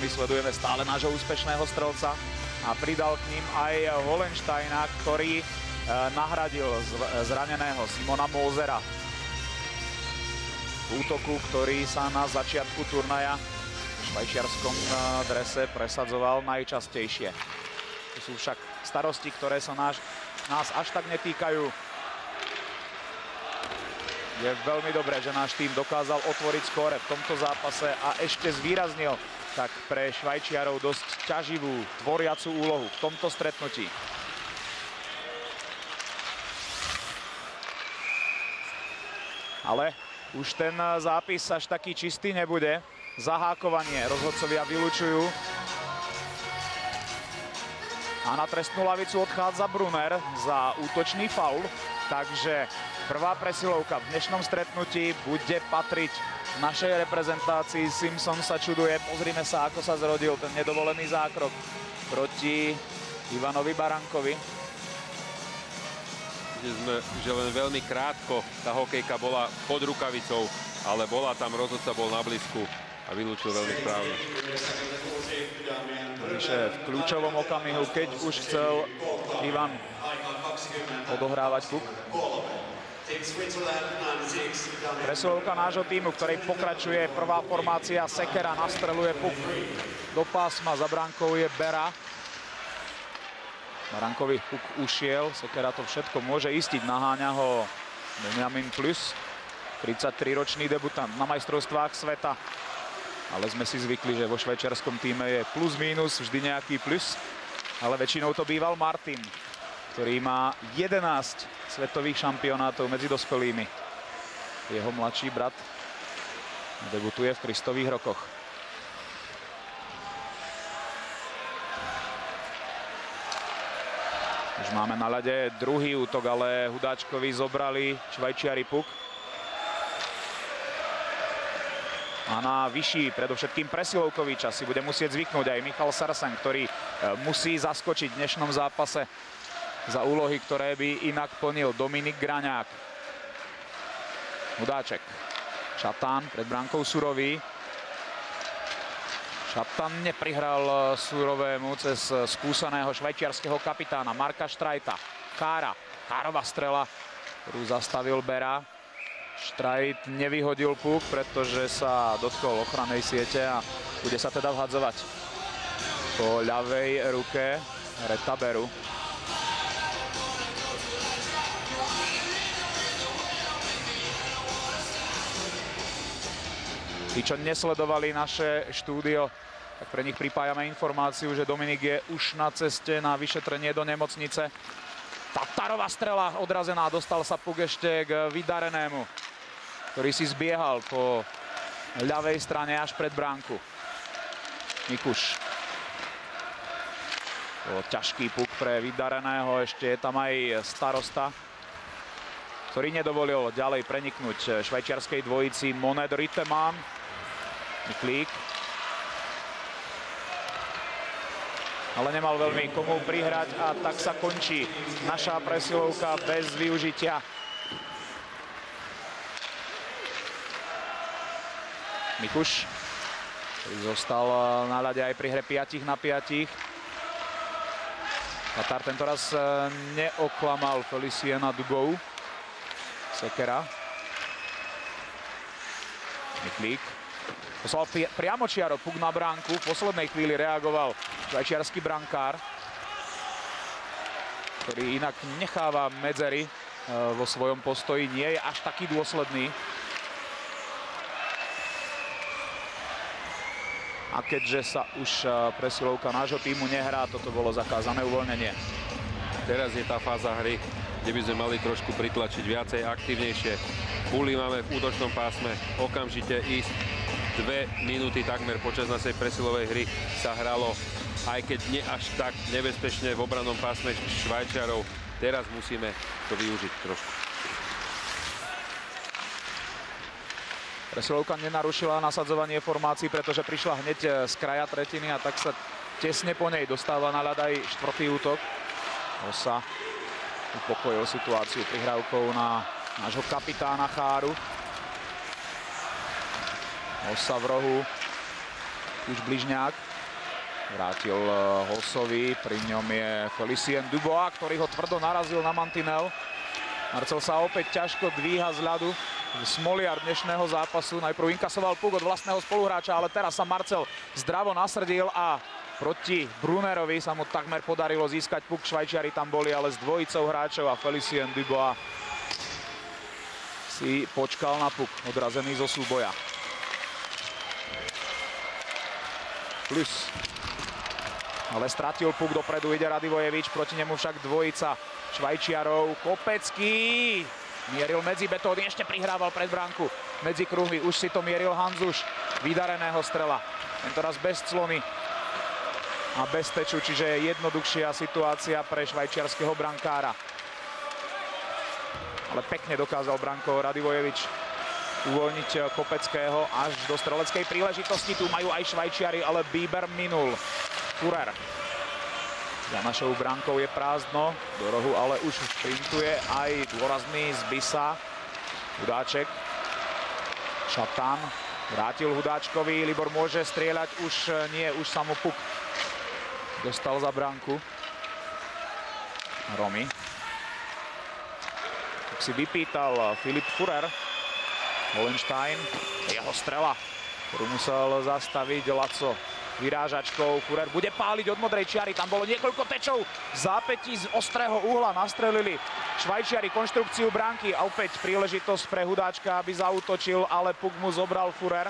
my sledujeme stále nášho úspešného strelca a pridal k ním aj Holensteina, ktorý nahradil zraneného Simona Mosera v útoku, ktorý sa na začiatku turnaja v švajčiarskom drese presadzoval najčastejšie. To sú však starosti, ktoré sa nás až tak netýkajú. Je veľmi dobré, že náš tým dokázal otvoriť skóre v tomto zápase a ešte zvýraznil tak pre Švajčiarov dosť ťaživú, tvoriacu úlohu v tomto stretnutí. Ale už ten zápis až taký čistý nebude. Zahákovanie rozhodcovia vylučujú. A na trestnú lavicu odchádza Brunner za útočný faul. Takže prvá presilovka v dnešnom stretnutí bude patriť našej reprezentácii. Simpson sa čuduje. Pozrime sa, ako sa zrodil ten nedovolený zákrok proti Ivanovi Barankovi. Že len veľmi krátko tá hokejka bola pod rukavicou, ale bola tam, rozhodca bol na blízku a vylúčil veľmi správne. Takže v kľúčovom okamihu, keď už chcel Ivan odohrávať puk. Presilovka nášho týmu, v ktorej pokračuje prvá formácia. Sekera nastreluje puk do pásma, za bránkou je Bera. Barankovi puk ušiel, Sekera to všetko môže istiť, naháňa ho Benjamin Plus, 33-ročný debutant na majstrovstvách sveta. Ale sme si zvykli, že vo švajčiarskom týme je plus mínus, vždy nejaký plus. Ale väčšinou to býval Martin, ktorý má 11 svetových šampionátov medzi dospelými. Jeho mladší brat debutuje v Kristových rokoch. Už máme na ľade druhý útok, ale Hudáčkovi zobrali Švajčiari puk. A na vyšší, predovšetkým presilovkový čas si bude musieť zvyknúť aj Michal Sarsen, ktorý musí zaskočiť v dnešnom zápase za úlohy, ktoré by inak plnil Dominik Graňák. Hudáček. Šatán pred bránkou Surový. Šatán neprihral Surovému cez skúseného švajčiarskeho kapitána Marka Štrajta. Károva strela, ktorú zastavil Bera. Štrajt nevyhodil puk, pretože sa dotkol ochrannej siete a bude sa teda vhadzovať po ľavej ruke Reta Beru. Tí, čo nesledovali naše štúdio, tak pre nich pripájame informáciu, že Dominik je už na ceste na vyšetrenie do nemocnice. Tatarova strela odrazená, dostal sa puk ešte k Vydarenému, ktorý si zbiehal po ľavej strane až pred bránku. Mikuš. Ťažký puk pre Vydareného, ešte je tam aj starosta, ktorý nedovolil ďalej preniknúť švajčiarskej dvojici Monet Rittemann. Miklík. Ale nemal veľmi komu prihrať a tak sa končí naša presilovka bez využitia. Mikuš, ktorý zostal na ľade aj pri hre 5 na 5. Tatar tentoraz neoklamal Feliciana Dugou. Sekera. Miklík. Poslal priamočiaro puk na bránku. V poslednej chvíli reagoval švajčiarsky brankár, ktorý inak necháva medzery vo svojom postoji. Nie je až taký dôsledný. A keďže sa už presilovka nášho týmu nehrá, toto bolo zakázané uvoľnenie. Teraz je tá fáza hry, kde by sme mali trošku pritlačiť viacej, aktívnejšie. Puly máme v útočnom pásme, okamžite ísť. 2 minúty takmer počas našej presilovej hry sa hralo, aj keď nie až tak nebezpečne v obrannom pásme Švajčiarov. Teraz musíme to využiť trošku. Presilovka nenarušila nasadzovanie formácií, pretože prišla hneď z kraja tretiny a tak sa tesne po nej dostáva na ľad aj štvrtý útok. Osa upokojil situáciu prihrávkou na nášho kapitána Cháru. Osa v rohu. Už Bližňák vrátil Hosovi, pri ňom je Felicien Dubois, ktorý ho tvrdo narazil na mantinel. Marcel sa opäť ťažko dvíha z ľadu. Smoliar dnešného zápasu. Najprv inkasoval puk od vlastného spoluhráča, ale teraz sa Marcel zdravo nasrdil a proti Brunerovi sa mu takmer podarilo získať puk. Švajčiari tam boli, ale s dvojicou hráčov a Felicien Dubois si počkal na puk, odrazený zo súboja. Plus. Ale stratil puk dopredu, ide Radivojevič, proti nemu však dvojica Švajčiarov. Kopecký mieril medzi betóny, ešte prihrával pred bránku medzi kruhmi. Už si to mieril Hanzuš, vydareného strela. Tentoraz bez clony a bez teču, čiže jednoduchšia situácia pre švajčiarskeho brankára. Ale pekne dokázal branko Radivojevič uvoľniť Kopeckého až do streleckej príležitosti. Tu majú aj Švajčiari, ale Bieber minul. Furer. Za našou bránkou je prázdno, do rohu ale už sprintuje aj dôrazný z Bisa. Hudáček. Šatan. Vrátil Hudáčkovi, Libor môže strieľať, už nie, už sa mu puk dostal za bránku. Romy. Tak si vypýtal Filip Furer. Holenstein, jeho strela, ktorú musel zastaviť Laco vyrážačkou. Furer bude páliť od modrej čiary, tam bolo niekoľko tečov. V zápätí z ostrého uhla nastrelili Švajčiari konštrukciu bránky a opäť príležitosť pre Hudáčka, aby zaútočil, ale puk mu zobral Furer.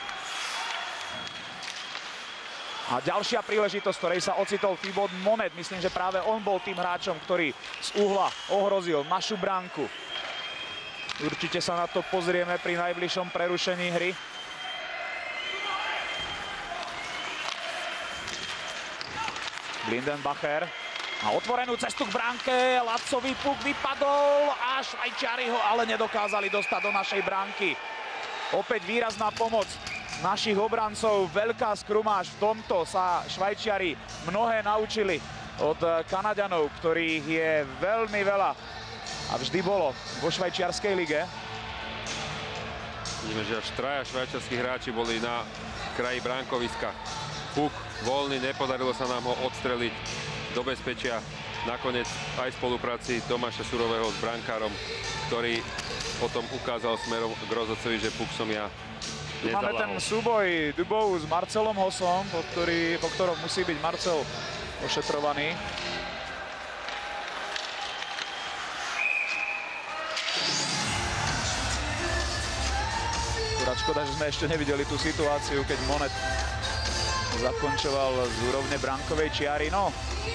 A ďalšia príležitosť, ktorej sa ocitol Thibaut Monet. Myslím, že práve on bol tým hráčom, ktorý z uhla ohrozil našu bránku. Určite sa na to pozrieme pri najbližšom prerušení hry. Blindenbacher a otvorenú cestu k bránke. Lacový puk vypadol a Švajčiari ho ale nedokázali dostať do našej bránky. Opäť výrazná pomoc našich obrancov. Veľká skrumáž. V tomto sa Švajčiari mnohé naučili od Kanaďanov, ktorých je veľmi veľa. A vždy bolo vo švajčiarskej lige. Vidíme, že až traja švajčiarskí hráči boli na kraji bránkoviska. Puk voľný, nepodarilo sa nám ho odstreliť do bezpečia. Nakoniec aj v spolupráci Tomáša Surového s brankárom, ktorý potom ukázal smerom k rozhodcovi, že puk som ja nezalahol. Máme ten súboj Dubov s Marcelom Hosom, po ktorom musí byť Marcel ošetrovaný. Škoda, že sme ešte nevideli tú situáciu, keď Monet zakončoval z úrovne bránkovej čiary. No,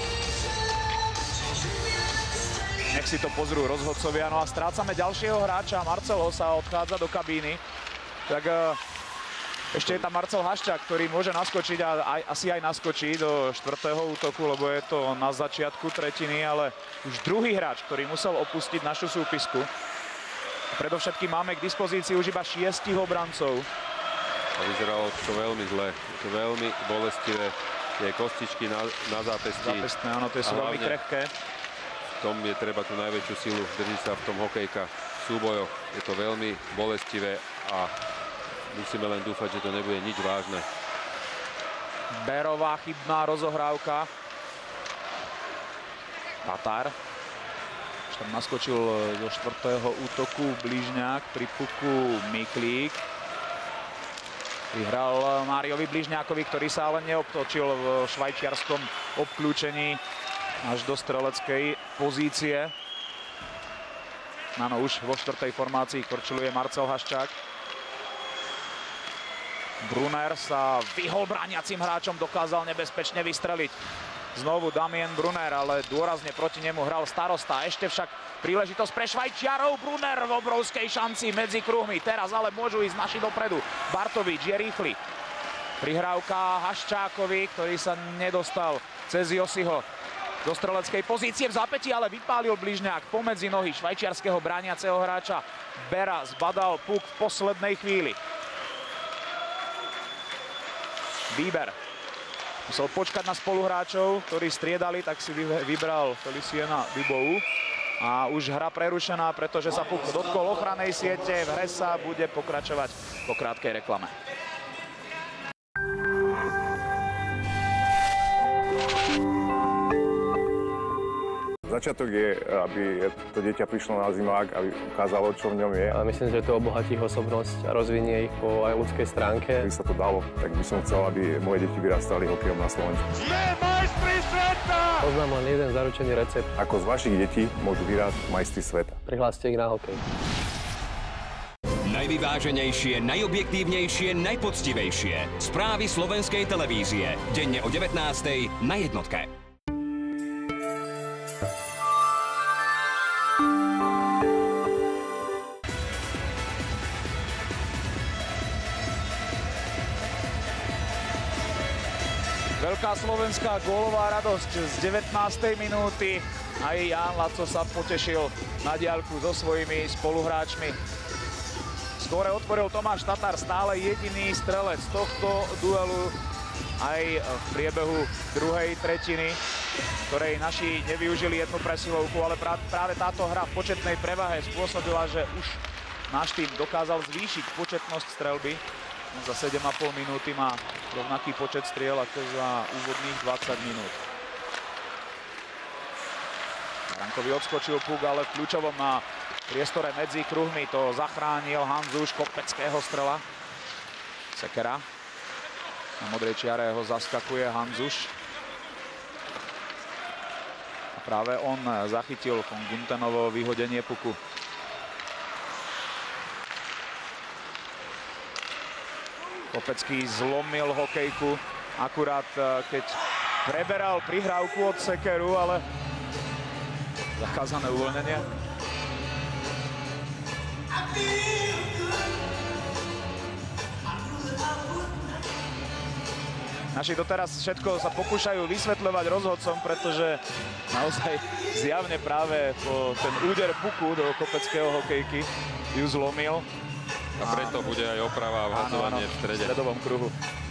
nech si to pozrú rozhodcovia. No a strácame ďalšieho hráča. Marcel Hosa odchádza do kabíny. Tak ešte je tam Marcel Haščák, ktorý môže naskočiť a asi aj naskočí do štvrtého útoku, lebo je to na začiatku tretiny, ale už druhý hráč, ktorý musel opustiť našu súpisku. Predovšetkým máme k dispozícii už iba 6 obrancov. A vyzeralo to veľmi zle, to veľmi bolestivé. Tie kostičky na zápesti. Zápestné, áno, tie sú veľmi krehké. V tom je treba tú najväčšiu silu, drží sa v tom hokejka v súbojoch. Je to veľmi bolestivé a musíme len dúfať, že to nebude nič vážne. Berová chybná rozohrávka. Tatar. Tam naskočil do štvrtého útoku Bližňák, pri puku Miklík. Vyhral Máriovi Bližňákovi, ktorý sa ale neobtočil v švajčiarskom obklúčení až do streleckej pozície. Áno, už vo štvrtej formácii korčuluje Marcel Haščák. Brunner sa vyhol brániacim hráčom, dokázal nebezpečne vystreliť. Znovu Damien Brunner, ale dôrazne proti nemu hral Starosta. Ešte však príležitosť pre Švajčiarov. Brunner v obrovskej šanci medzi kruhmi. Teraz ale môžu ísť naši dopredu. Bartovič je rýchly. Prihrávka Haščákovi, ktorý sa nedostal cez Josiho do streleckej pozície v zápätí, ale vypálil Bližňák pomedzi nohy švajčiarskeho brániaceho hráča. Bera zbadal puk v poslednej chvíli. Bieber musel počkať na spoluhráčov, ktorí striedali, tak si vybral Feliciena Dubou. A už hra prerušená, pretože sa puk dotkol ochrannej siete. V hre sa bude pokračovať po krátkej reklame. začiatok je, aby to dieťa prišlo na zimák, aby ukázalo, čo v ňom je. A myslím, že to obohatí ich osobnosť a rozvinie ich po aj ľudskej stránke. Keby sa to dalo, tak by som chcel, aby moje deti vyrastali hokejom na Slovensku. Sme majstri sveta! Poznám len jeden zaručený recept. Ako z vašich detí môžu vyrásť majstri sveta. Prihláste ich na hokej. Najvyváženejšie, najobjektívnejšie, najpoctivejšie. Správy slovenskej televízie. Denne o 19:00 na Jednotke. Veľká slovenská gólová radosť z 19. minúty. Aj Ján Laco sa potešil na diaľku so svojimi spoluhráčmi. Skóre otvoril Tomáš Tatar, stále jediný strelec tohto duelu aj v priebehu druhej tretiny, ktorej naši nevyužili jednu presilovku, ale práve táto hra v početnej prevahe spôsobila, že už náš tým dokázal zvýšiť početnosť strelby. Za 7,5 minúty má rovnaký počet striel ako za úvodných 20 minút. Rankovi odskočil puk, ale v kľúčovom priestore medzi kruhmi to zachránil Hanzuš, kopeckého strela. Sekera. Na modrej čiare ho zaskakuje Hanzuš. A práve on zachytil von Guntenovo vyhodenie puku. Kopecký zlomil hokejku akurát keď preberal prihrávku od Sekeru, ale zakázané uvoľnenie. Naši doteraz všetko sa pokúšajú vysvetľovať rozhodcom, pretože naozaj zjavne práve po ten úder puku do kopeckého hokejky ju zlomil. A preto bude aj oprava a vhadzovanie v strede. V stredovom kruhu.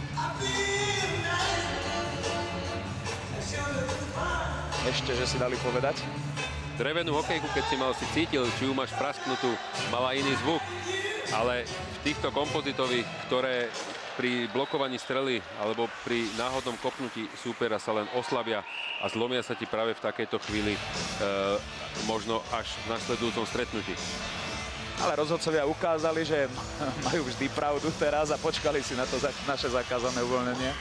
Ešte, že si dali povedať. Drevenú hokejku, keď si cítil, či ju máš prasknutú, mala iný zvuk. Ale v týchto kompozitových, ktoré pri blokovaní strely alebo pri náhodnom kopnutí súpera sa len oslabia a zlomia sa ti práve v takejto chvíli možno až v nasledujúcom stretnutí. Ale rozhodcovia ukázali, že majú vždy pravdu teraz a počkali si na to naše zakázané uvoľnenie.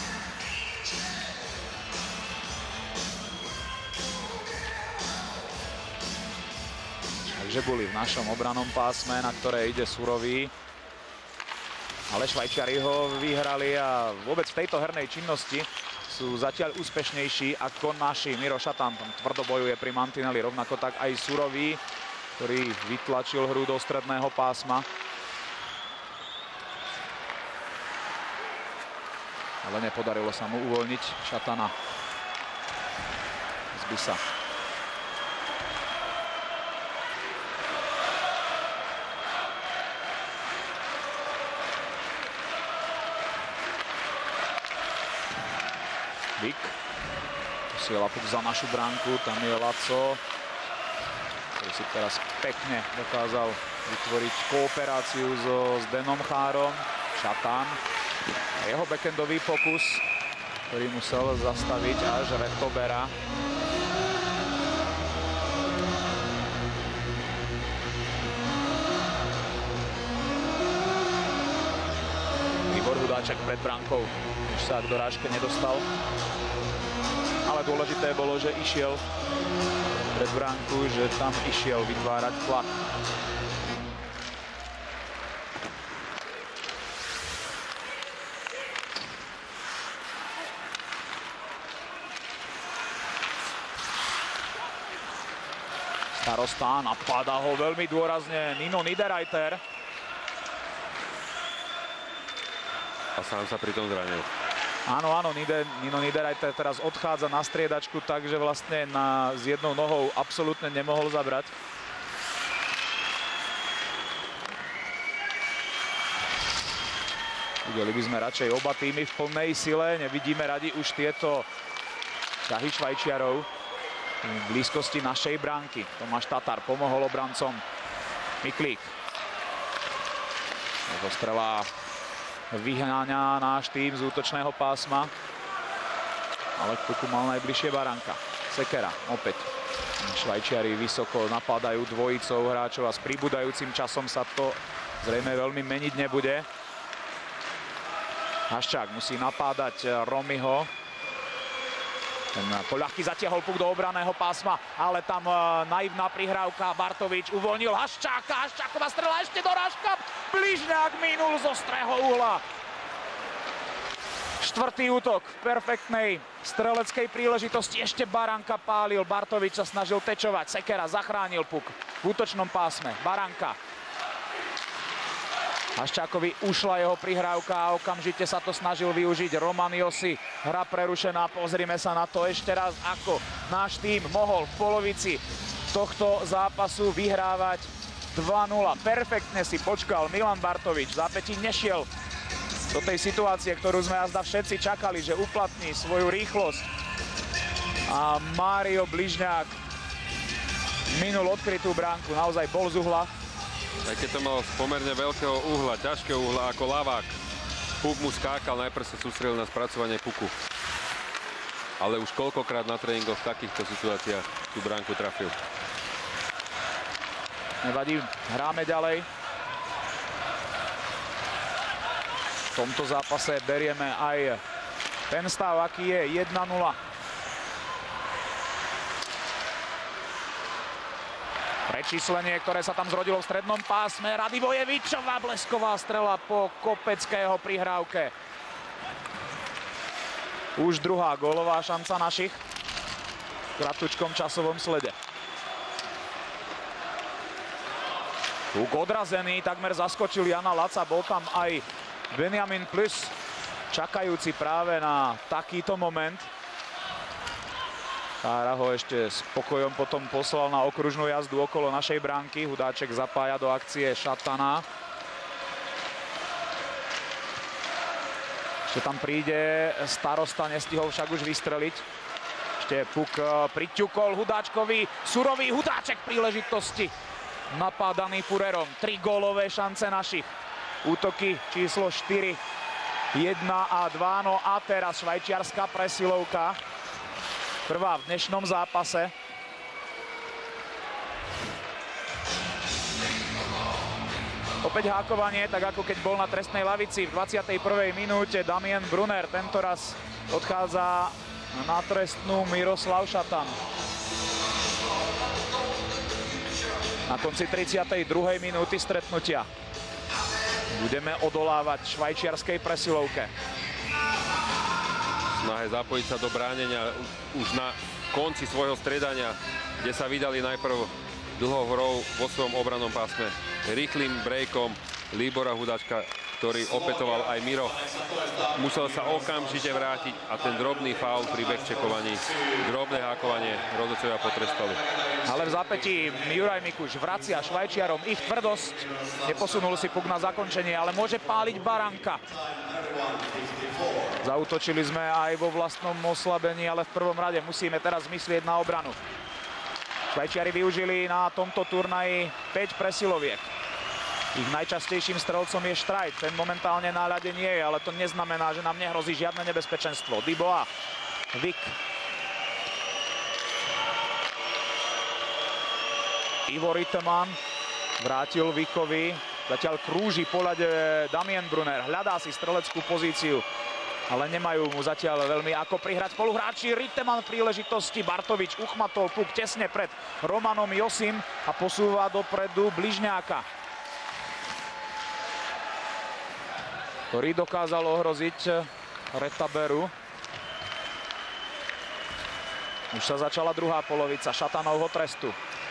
Takže boli v našom obranom pásme, na ktoré ide Surový. Ale Švajčiari ho vyhrali a vôbec v tejto hernej činnosti sú zatiaľ úspešnejší ako naši. Miro Šatan tam tvrdo bojuje pri mantineli, rovnako tak aj Surový, ktorý vytlačil hru do stredného pásma. Ale nepodarilo sa mu uvoľniť Šatana z Bisa. Vik posiela puk za našu bránku, tam je Laco, ktorý si teraz pekne dokázal vytvoriť kooperáciu so Zdenom Chárom. Šatan a jeho backendový pokus, ktorý musel zastaviť až Retobera. Libor Hudáček pred bránkou, už sa k dorážke nedostal. Ale dôležité bolo, že išiel pred bránku, že tam išiel vytvárať tlak. Starosta napadá ho veľmi dôrazne Nino Niederreiter. A sám sa pri tom zranil. Áno, Nino Niederreiter teraz odchádza na striedačku, takže vlastne s jednou nohou absolútne nemohol zabrať. Videli by sme radšej oba týmy v plnej sile, nevidíme radi už tieto ťahy Švajčiarov v blízkosti našej bránky. Tomáš Tatar pomohol obrancom. Miklík. Zo strela vyhnáňa náš tým z útočného pásma. Ale k puku mal najbližšie Baranka. Sekera opäť Švajčiari vysoko napadajú dvojicou hráčov a s pribúdajúcim časom sa to zrejme veľmi meniť nebude. Haščák musí napádať Romyho. Ten poľahky zatiahol puk do obraného pásma, ale tam naivná prihrávka. Bartovič uvoľnil Haščáka. Haščáková strela ešte dorážka. Bližňák minul z ostrého uhla. Štvrtý útok v perfektnej streleckej príležitosti. Ešte Baranka pálil. Bartovič sa snažil tečovať. Sekera zachránil puk v útočnom pásme. Baranka. Haščákovi ušla jeho prihrávka a okamžite sa to snažil využiť Roman Josi. Hra prerušená. Pozrime sa na to ešte raz, ako náš tým mohol v polovici tohto zápasu vyhrávať 2-0. Perfektne si počkal Milan Bartovič. V zápätí nešiel do tej situácie, ktorú sme azda všetci čakali, že uplatní svoju rýchlosť. A Mário Bližňák minul odkrytú bránku. Naozaj bol z uhla. Aj keď to mal z pomerne veľkého uhla, ťažkého uhla ako ľavák. Puk mu skákal, najprv sa sústredil na spracovanie puku. Ale už koľkokrát na tréningoch v takýchto situáciách tú bránku trafil. Nevadí, hráme ďalej. V tomto zápase berieme aj ten stav, aký je 1-0. Prečíslenie, ktoré sa tam zrodilo v strednom pásme. Radivojevičová blesková strela po Kopeckého prihrávke. Už druhá gólová šanca našich v kratučkom časovom slede. Puk odrazený, takmer zaskočil Jana Laca. Bol tam aj Benjamin Plus, čakajúci práve na takýto moment. Kára ho ešte s pokojom potom poslal na okružnú jazdu okolo našej bránky. Hudáček zapája do akcie Šatana. Ešte tam príde starosta, nestihol však už vystreliť. Ešte puk priťukol Hudáčkovi. Surový Hudáček príležitosti. Napádaný Furerom. 3 gólové šance našich. Útoky číslo 4, 1 a 2. No a teraz švajčiarska presilovka. Prvá v dnešnom zápase. Opäť hákovanie, tak ako keď bol na trestnej lavici v 21. minúte Damien Brunner. Tento raz odchádza na trestnú Miroslav Šatan. Na konci 32. minúty stretnutia budeme odolávať švajčiarskej presilovke. Snahe zapojiť sa do bránenia už na konci svojho striedania, kde sa vydali najprv dlhou hrou vo svojom obrannom pásme. Rýchlým breakom Líbora Hudáčka, ktorý opetoval aj Miro. Musel sa okamžite vrátiť a ten drobný faul pri backcheckovaní, drobné hákovanie rozhodcovia potrestali. Ale v zápätí Juraj Mikuš vracia Švajčiarom ich tvrdosť. Neposunul si puk na zakončenie, ale môže páliť Baranka. Zaútočili sme aj vo vlastnom oslabení, ale v prvom rade musíme teraz myslieť na obranu. Švajčiari využili na tomto turnaji 5 presiloviek. Ich najčastejším strelcom je Štrajt. Ten momentálne na ľade nie je, ale to neznamená, že nám nehrozí žiadne nebezpečenstvo. Diboa, Vik. Ivo Rittemann vrátil Vikovi. Zatiaľ krúži po ľade Damien Brunner. Hľadá si streleckú pozíciu, ale nemajú mu zatiaľ veľmi ako prihrať spoluhráči. Rittemann v príležitosti. Bartovič uchmatol puk tesne pred Romanom Josim a posúva dopredu Bližňáka, ktorý dokázal ohroziť Retaberu. Už sa začala druhá polovica Šatanovho trestu.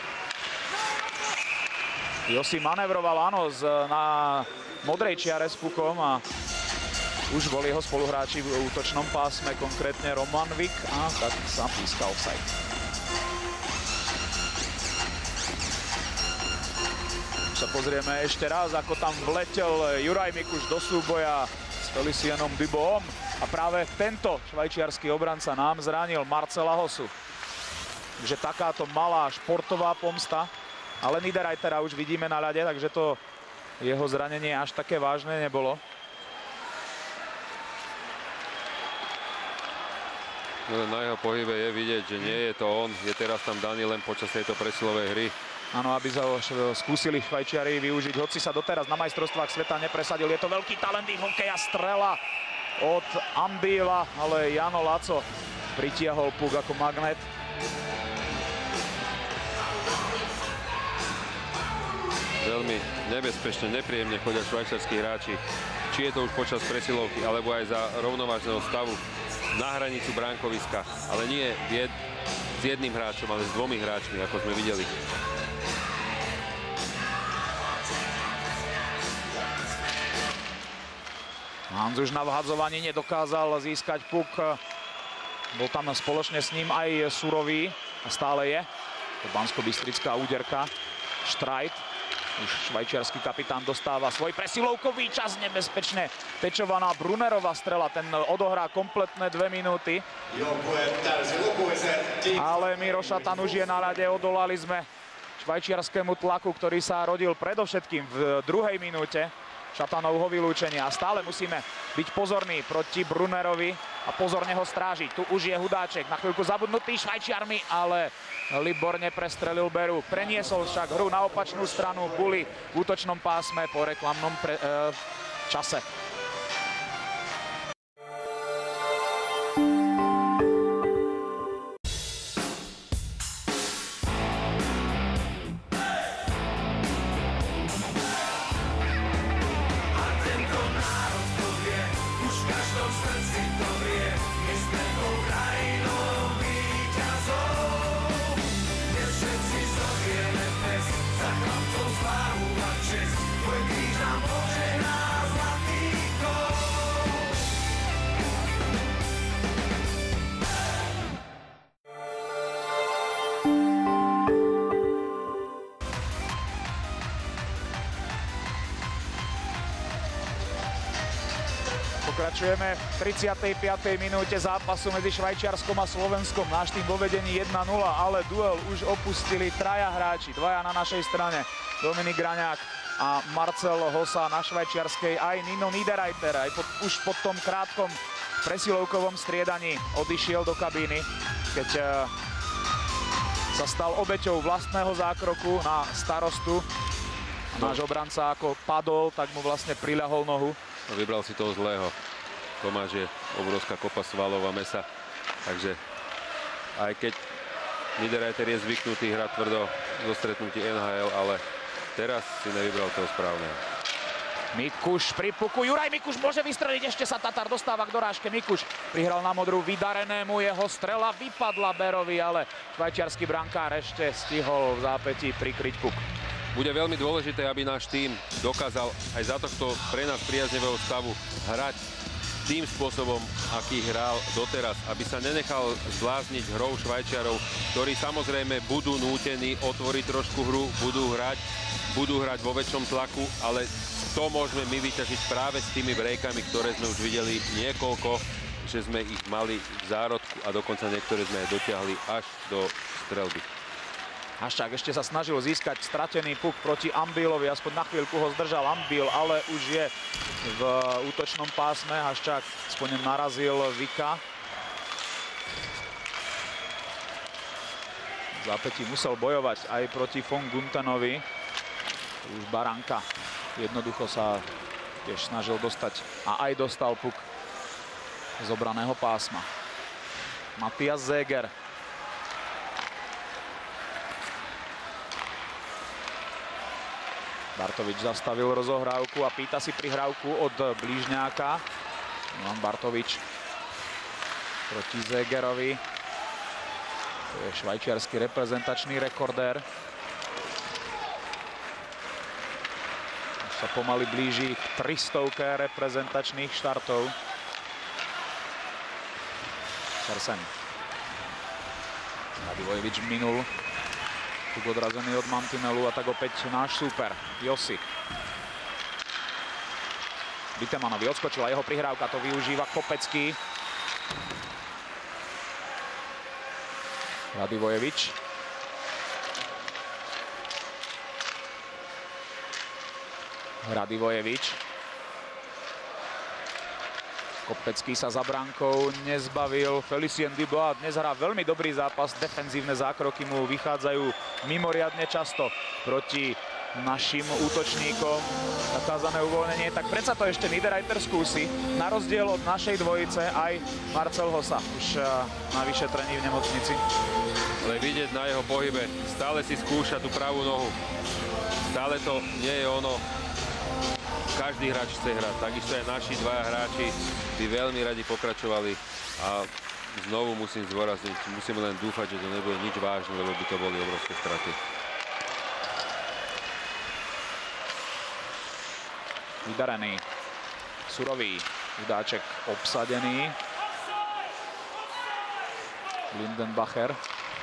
Josi manevroval, áno, na modrej čiare s pukom a už boli jeho spoluhráči v útočnom pásme, konkrétne Roman Vik, a tak sa píska offside. Sa pozrieme ešte raz, ako tam vletel Juraj Mikuš do súboja s Felicianom Duboom a práve tento švajčiarsky obranca nám zranil Marcela Hosu. Takže takáto malá športová pomsta, ale Niederreitera už vidíme na ľade, takže to jeho zranenie až také vážne nebolo. No, na jeho pohybe je vidieť, že nie je to on. Je teraz tam daný len počas tejto presilovej hry. Áno, aby sa skúsili Švajčiari využiť, hoci sa doteraz na majstrovstvách sveta nepresadil. Je to veľký talent hokeja, strela od Ambila, ale Jano Laco pritiahol puk ako magnet. Veľmi nebezpečne, nepríjemne chodia švajčiarskí hráči. Či je to už počas presilovky, alebo aj za rovnovážneho stavu na hranicu bránkoviska. Ale nie s jedným hráčom, ale s dvomi hráčmi, ako sme videli. Hanzuš na vhadzovaní nedokázal získať puk. Bol tam spoločne s ním aj Surový a stále je. Banskobystrická úderka. Štrajt. Už švajčiarsky kapitán dostáva svoj presilovkový čas, nebezpečne pečovaná Brunnerová strela, ten odohrá kompletné 2 minúty. Ale Miro Šatan už je na rade, odolali sme švajčiarskému tlaku, ktorý sa rodil predovšetkým v 2. minúte. Šatanovho vylúčenia a stále musíme byť pozorní proti Brunnerovi a pozorne ho strážiť. Tu už je Hudáček, na chvíľku zabudnutý Švajčiarmi, ale Libor neprestrelil Beru. Preniesol však hru na opačnú stranu. Bully v útočnom pásme po reklamnom čase. Pokračujeme v 35. minúte zápasu medzi Švajčiarskom a Slovenskom. Náš tým vo vedení 1-0, ale duel už opustili traja hráči. Dvaja na našej strane. Dominik Raňák a Marcel Hossa na švajčiarskej. Aj Nino Niederreiter. Už po tom krátkom presilovkovom striedaní odišiel do kabíny, keď sa stal obeťou vlastného zákroku na starostu. Náš obranca ako padol, tak mu vlastne priľahol nohu. Vybral si toho zlého. Tomáš je obrovská kopa svalov a mesa. Takže aj keď Niederreiter je zvyknutý hrať tvrdo zo stretnutí NHL, ale teraz si nevybral toho správneho. Mikuš pri puku. Juraj Mikuš môže vystreliť. Ešte sa Tatar dostáva k dorážke. Mikuš prihral na modrú vydarenému. Jeho strela vypadla Berovi, ale švajčiarsky brankár ešte stihol v zápätí prikryť puk. Bude veľmi dôležité, aby náš tím dokázal aj za tohto pre nás priaznivého stavu hrať tým spôsobom, aký hral doteraz. Aby sa nenechal zblázniť hrou Švajčiarov, ktorí samozrejme budú nútení otvoriť trošku hru, budú hrať vo väčšom tlaku, ale to môžeme my vyťažiť práve s tými breakami, ktoré sme už videli niekoľko, že sme ich mali v zárodku a dokonca niektoré sme aj dotiahli až do strelby. Haščák ešte sa snažil získať stratený puk proti Ambilovi, aspoň na chvíľku ho zdržal Ambil, ale už je v útočnom pásme. Haščák aspoň narazil Vika. V zápätí musel bojovať aj proti von Guntenovi. Už Baranka jednoducho sa tiež snažil dostať a aj dostal puk z obraného pásma. Matias Zeger. Bartovič zastavil rozohrávku a pýta si prihrávku od blížňáka. Milan Bartovič proti Zegerovi. To je švajčiarsky reprezentačný rekordér. Už sa pomaly blíži k 300 reprezentačných štartov. Sersen. Radivojevič minul. Tu odrazený od mantinelu a tak opäť náš súper, Josi. Bitemanovi odskočila jeho prihrávka, to využíva Kopecký. Radivojevič. Radivojevič. Kopecký sa za bránkou nezbavil. Felicien Dubois dnes hrá veľmi dobrý zápas. Defenzívne zákroky mu vychádzajú mimoriadne často proti našim útočníkom. Zakázané uvoľnenie, tak predsa to ešte Niederreiter skúsi. Na rozdiel od našej dvojice aj Marcel Hossa už na vyšetrení v nemocnici. Ale vidieť na jeho pohybe, stále si skúša tú pravú nohu. Stále to nie je ono. Každý hráč chce hrať, takisto aj naši dvaja hráči by veľmi radi pokračovali a znovu musím zdôrazniť, musíme len dúfať, že to nebude nič vážne, lebo by to boli obrovské straty. Vydarený, surový, Hudáček obsadený. Lindenbacher.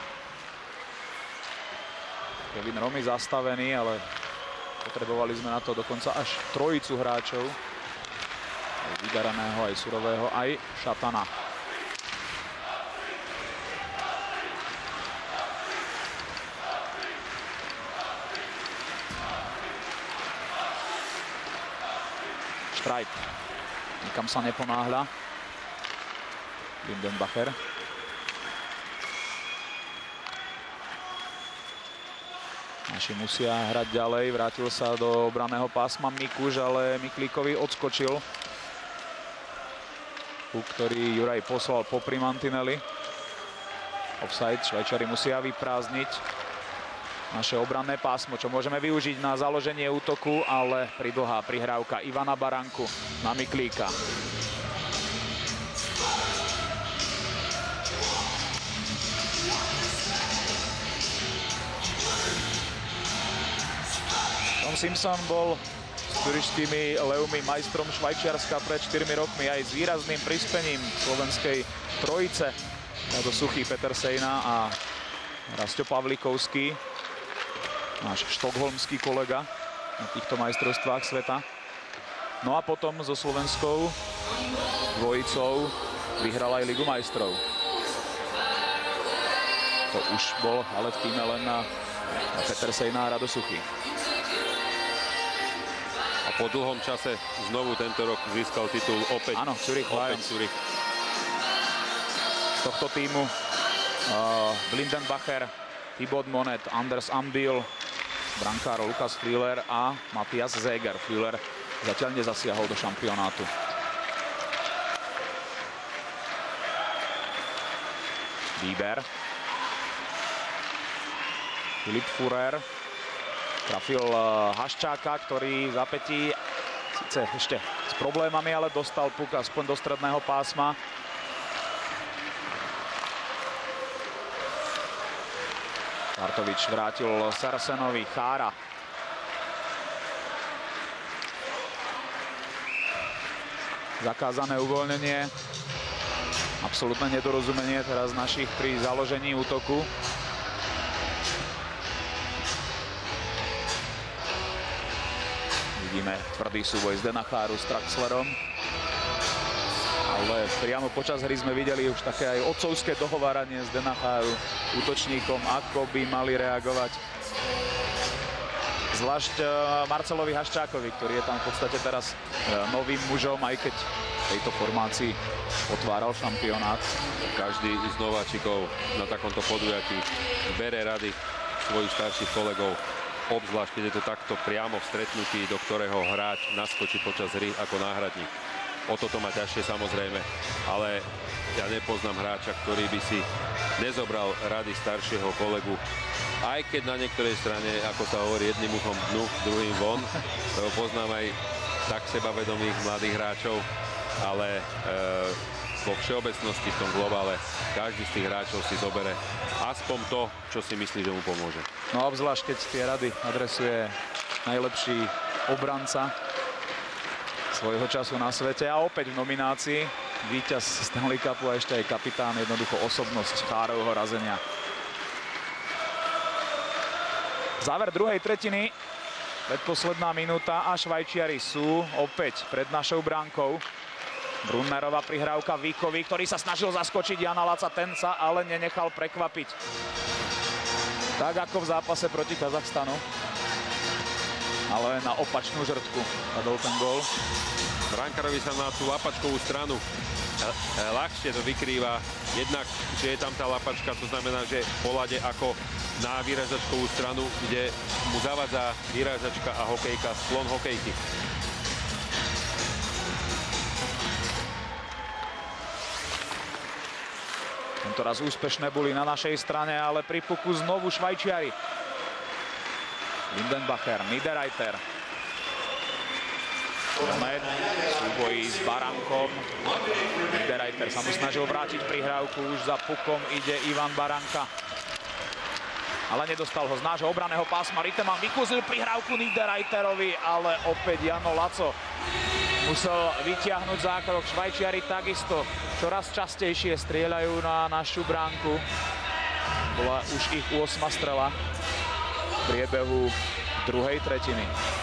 Kevin Romy zastavený, ale potrebovali sme na to dokonca až trojicu hráčov. Aj Vydaraného, aj Surového, aj Šatana. Štrajt. Nikam sa neponáhľa. Lindenbacher. Naši musia hrať ďalej. Vrátil sa do obranného pásma Mikuš, ale Miklíkovi odskočil. Puk, ktorý Juraj poslal popri mantineli. Offside. Švajčiari musia vyprázdniť naše obranné pásmo, čo môžeme využiť na založenie útoku, ale pridlhá prihrávka Ivana Baranku na Miklíka. Tom Simpson bol s turistickými Leumi majstrom Švajčiarska pred 4 rokmi aj s výrazným prispením slovenskej trojice. To Suchý, Peter Sejna a Rastio Pavlikovský, náš štokholmský kolega na týchto majstrovstvách sveta. No a potom so slovenskou dvojicou vyhral aj Ligu majstrov. To už bol ale v týme len na Peter Sejna a Rado Suchý. A po dlhom čase znovu tento rok získal titul opäť. Áno, Zürich Lions. Z tohto týmu Lindenbacher, Thibaut Monet, Anders Ambil, brankár Lukas Frieler a Matthias Seeger. Frieler zatiaľ nezasiahol do šampionátu. Bieber. Filip Führer. Trafil Haščáka, ktorý v zapätí síce ešte s problémami, ale dostal puk aspoň do stredného pásma. Artovič vrátil Sarsenovi, Chára. Zakázané uvoľnenie. Absolútne nedorozumenie teraz našich pri založení útoku. Vidíme tvrdý súboj Zdena Cháru s Traxlerom. Ale priamo počas hry sme videli už také aj otcovské dohováranie Zdena Cháru útočníkom, ako by mali reagovať. Zvlášť Marcelovi Haščákovi, ktorý je tam v podstate teraz novým mužom, aj keď v tejto formácii otváral šampionát. Každý z nováčikov na takomto podujatí bere rady svojich starších kolegov. Obzvlášť, keď je to takto priamo v stretnutí, do ktorého hráč naskočí počas hry ako náhradník. O toto má ťažšie samozrejme, ale ja nepoznám hráča, ktorý by si nezobral rady staršieho kolegu. Aj keď na niektorej strane, ako sa hovorí, jedným uchom dnu, druhým von, lebo poznám aj tak sebavedomých mladých hráčov, ale vo všeobecnosti v tom globále každý z tých hráčov si zobere aspoň to, čo si myslí, že mu pomôže. No a obzvlášť, keď tie rady adresuje najlepší obranca svojho času na svete a opäť v nominácii víťaz Stanley Cupu a ešte aj kapitán, jednoducho osobnosť Chárovho razenia. Záver druhej tretiny, predposledná minúta a Švajčiari sú opäť pred našou bránkou. Brunnerová prihrávka Víkovi, ktorý sa snažil zaskočiť Jana Laca, ten sa ale nenechal prekvapiť. Tak ako v zápase proti Kazachstanu. Ale na opačnú žrtku padol ten gól. Brankárovi sa na tú lapačkovú stranu ľahšie to vykrýva. Jednak, že je tam tá lapačka, to znamená, že po ľade ako na vyrážačkovú stranu, kde mu zavadza vyrážačka a hokejka, sklon hokejky. Tentoraz úspešné boli na našej strane, ale pri puku znovu Švajčiari. Lindenbacher, Niederreiter. Súbojí s Barankom. Niederreiter sa mu snažil vrátiť prihrávku. Už za pukom ide Ivan Baranka. Ale nedostal ho z nášho obraného pásma. Riteman vykúzil prihrávku Niederreiterovi, ale opäť Jano Laco musel vytiahnuť zákrok. Švajčiari takisto čoraz častejšie strieľajú na našu bránku. Bola už ich 8. strela v priebehu druhej tretiny.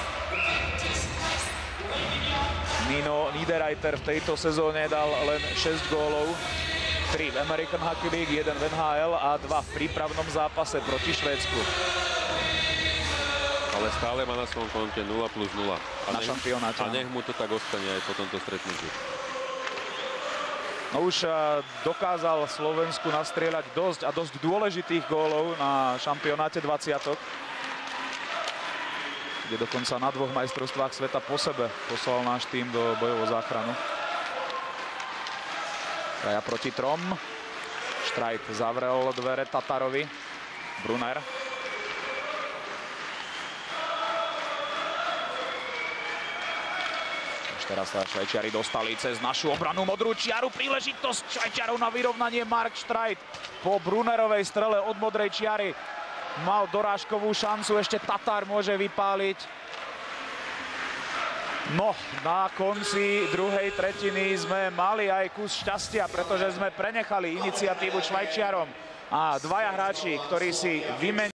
Nino Niederreiter v tejto sezóne dal len 6 gólov. 3 v American Hockey League, 1 v NHL a 2 v prípravnom zápase proti Švédsku. Ale stále má na svojom konte 0+0. Na šampionáte. A nech mu to tak ostane aj po tomto stretnutí. No už dokázal Slovensku nastrieľať dosť dôležitých gólov na šampionáte 20. Kde dokonca na 2 majstrovstvách sveta po sebe poslal náš tým do bojov o záchranu. Traja proti 3. Štrajt zavrel dvere Tatarovi. Brunner. Už teraz sa Švajčiari dostali cez našu obranu modrú čiaru. Príležitosť Švajčiarov na vyrovnanie. Mark Štrajt po Brunnerovej strele od modrej čiary mal dorážkovú šancu, ešte Tatar môže vypáliť. No, na konci druhej tretiny sme mali aj kus šťastia, pretože sme prenechali iniciatívu Švajčiarom. A dvaja hráči, ktorí si vymenili